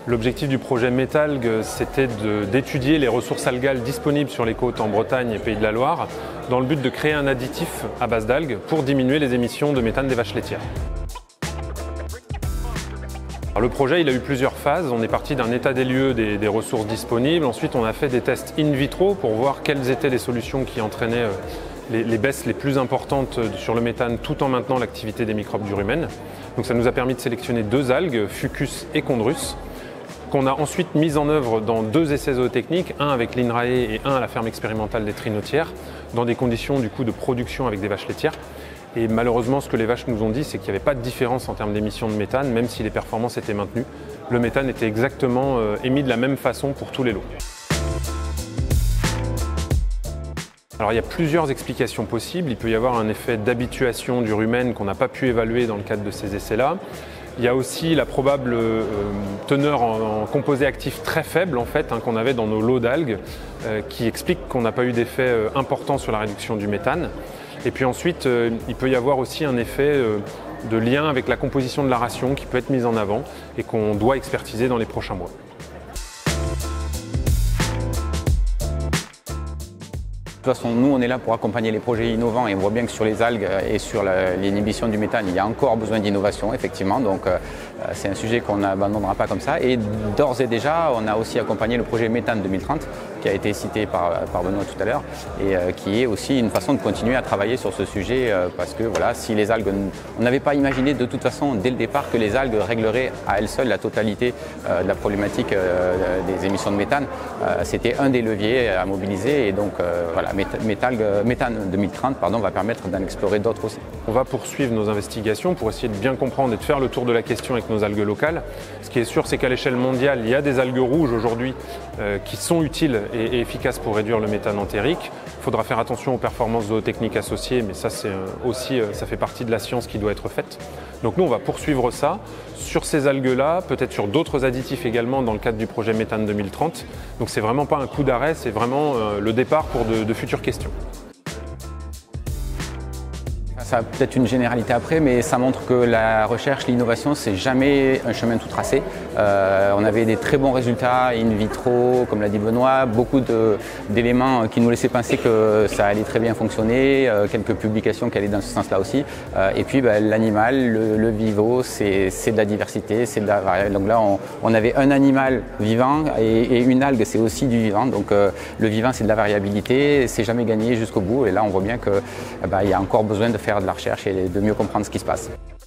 L'objectif du projet Métalgue, c'était d'étudier les ressources algales disponibles sur les côtes en Bretagne et Pays de la Loire, dans le but de créer un additif à base d'algues pour diminuer les émissions de méthane des vaches laitières. Le projet il a eu plusieurs phases. On est parti d'un état des lieux des ressources disponibles. Ensuite, on a fait des tests in vitro pour voir quelles étaient les solutions qui entraînaient les baisses les plus importantes sur le méthane tout en maintenant l'activité des microbes du rumen. Donc ça nous a permis de sélectionner 2 algues, Fucus et Chondrus, qu'on a ensuite mis en œuvre dans 2 essais zootechniques, un avec l'INRAE et un à la ferme expérimentale des Trinotières, dans des conditions du coup de production avec des vaches laitières. Et malheureusement, ce que les vaches nous ont dit, c'est qu'il n'y avait pas de différence en termes d'émissions de méthane, même si les performances étaient maintenues. Le méthane était exactement émis de la même façon pour tous les lots. Alors il y a plusieurs explications possibles. Il peut y avoir un effet d'habituation du rumen qu'on n'a pas pu évaluer dans le cadre de ces essais-là. Il y a aussi la probable teneur en composés actifs très faible en fait, qu'on avait dans nos lots d'algues, qui explique qu'on n'a pas eu d'effet important sur la réduction du méthane. Et puis ensuite, il peut y avoir aussi un effet de lien avec la composition de la ration qui peut être mise en avant et qu'on doit expertiser dans les prochains mois. De toute façon, nous, on est là pour accompagner les projets innovants et on voit bien que sur les algues et sur l'inhibition du méthane, il y a encore besoin d'innovation, effectivement. Donc, c'est un sujet qu'on n'abandonnera pas comme ça. Et d'ores et déjà, on a aussi accompagné le projet Méthane 2030, qui a été cité par Benoît tout à l'heure, et qui est aussi une façon de continuer à travailler sur ce sujet, parce que voilà, si les algues, on n'avait pas imaginé de toute façon dès le départ que les algues régleraient à elles seules la totalité de la problématique des émissions de méthane. C'était un des leviers à mobiliser, et donc voilà. Méthane 2030 va permettre d'en explorer d'autres aussi. On va poursuivre nos investigations pour essayer de bien comprendre et de faire le tour de la question avec nos algues locales. Ce qui est sûr, c'est qu'à l'échelle mondiale, il y a des algues rouges aujourd'hui qui sont utiles et efficaces pour réduire le méthane entérique. Il faudra faire attention aux performances zootechniques associées, mais ça, ça fait partie de la science qui doit être faite. Donc nous, on va poursuivre ça sur ces algues-là, peut-être sur d'autres additifs également dans le cadre du projet Méthane 2030. Donc c'est vraiment pas un coup d'arrêt, c'est vraiment le départ pour de futures questions. Ça a peut-être une généralité après, mais ça montre que la recherche, l'innovation, c'est jamais un chemin tout tracé. On avait des très bons résultats in vitro, comme l'a dit Benoît, beaucoup d'éléments qui nous laissaient penser que ça allait très bien fonctionner, quelques publications qui allaient dans ce sens-là aussi. Et puis l'animal, le vivo, c'est de la diversité, c'est de la variabilité. Donc là, on avait un animal vivant et une algue, c'est aussi du vivant. Donc le vivant, c'est de la variabilité, c'est jamais gagné jusqu'au bout. Et là, on voit bien qu'il y a encore besoin de faire de la recherche et de mieux comprendre ce qui se passe.